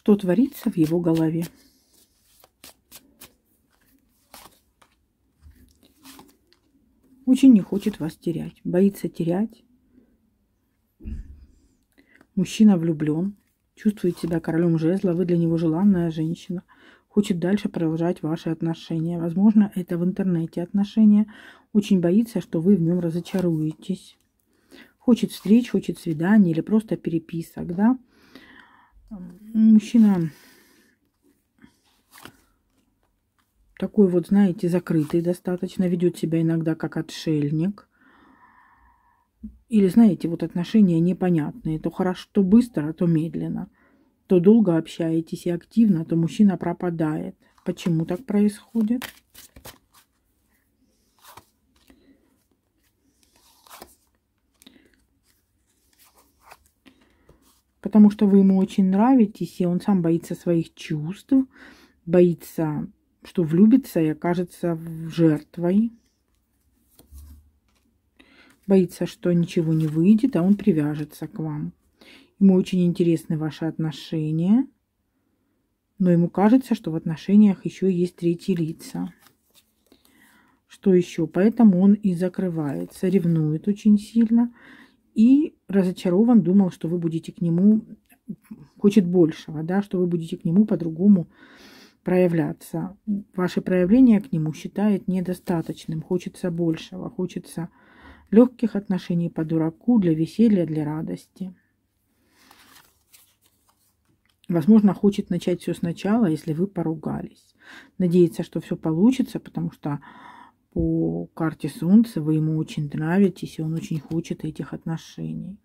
Что творится в его голове? Очень не хочет вас терять, боится терять. Мужчина влюблен, чувствует себя королем жезла, вы для него желанная женщина, хочет дальше продолжать ваши отношения. Возможно, это в интернете отношения. Очень боится, что вы в нем разочаруетесь. Хочет встреч, хочет свиданий или просто переписок, да? Мужчина такой вот, знаете, закрытый достаточно, ведет себя иногда как отшельник. Или, знаете, вот отношения непонятные. То хорошо, то быстро, то медленно. То долго общаетесь и активно, то мужчина пропадает. Почему так происходит? Потому что вы ему очень нравитесь, и он сам боится своих чувств, боится, что влюбится и окажется жертвой. Боится, что ничего не выйдет, а он привяжется к вам. Ему очень интересны ваши отношения, но ему кажется, что в отношениях еще есть третьи лица. Что еще? Поэтому он и закрывается, ревнует очень сильно и разочарован, думал, что вы будете к нему, хочет большего, да, что вы будете к нему по-другому проявляться. Ваше проявление к нему считает недостаточным, хочется большего, хочется легких отношений по дураку, для веселья, для радости. Возможно, хочет начать все сначала, если вы поругались. Надеется, что все получится, потому что по карте Солнца вы ему очень нравитесь, и он очень хочет этих отношений.